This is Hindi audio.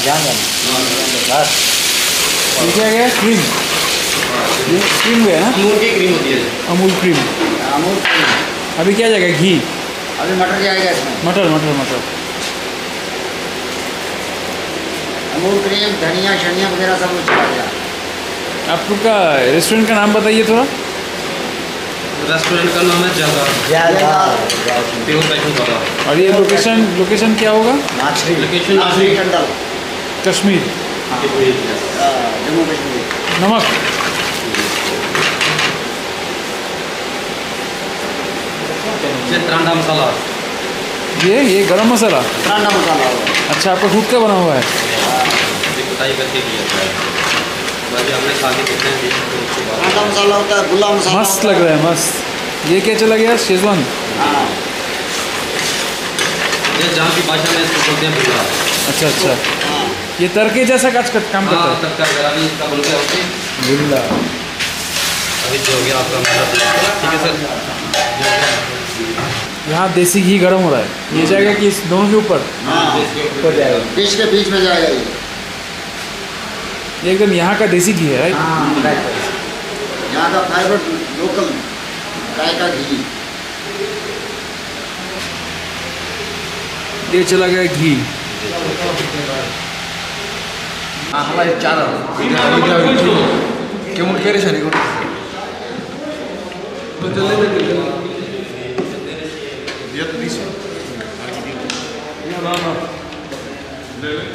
बस ये क्या गया? क्रीम। ये क्रीम गया ना? अमूल की क्रीम होती है। अमूल क्रीम। अमूल क्रीम। अभी क्या जाएगा? घी। अभी मटर जाएगा इसमें। मटर मटर मटर। अमूल क्रीम, धनिया शनिया वगैरह सब कुछ चला गया। आपका रेस्टोरेंट का नाम बताइए थोड़ा। रेस्टोरेंट का नाम है जागा प्योर वैष्णो ढाबा। और ये लोकेशन क्या होगा? लोकेशन नाचरी टंडल, कश्मीर। जम्मू कश्मीर। नमक। ये तरांडा मसाला। ये गरम मसाला। तरांडा मसाला होगा। अच्छा, आपका खुद का बना हुआ है? ये कुटाई करके किया जाता है। बाकी हमने खा के देखते हैं तरांडा मसाला होता है, गुला मसाला। मस्त लग रहा है, मस्त। ये क्या चला गया? शेजवान। हाँ। ये जहाँ की भाषा में इसको बोलते हैं बुल्ला। अच्छा अच्छा। हाँ। ये तड़के जैसा काम करता हाँ, है? तड़का वगैरह भी इसका बोलते हैं ओके। बुल्ला। अभी जो हो गया आपका मतलब ठीक है सर। यहाँ देसी घी गर्म हो रहा है। ये जाएगा कि इस दोनों के ऊपर? हाँ, ऊपर जाएगा। बीच के बीच में जाएगा ये। ये एकदम यहाँ का देसी घी है, राइट? यहाँ का फाइबर लोकल गाय का घी। ये चला गया घी। हमारे चार केमूल पेरेशानी को ना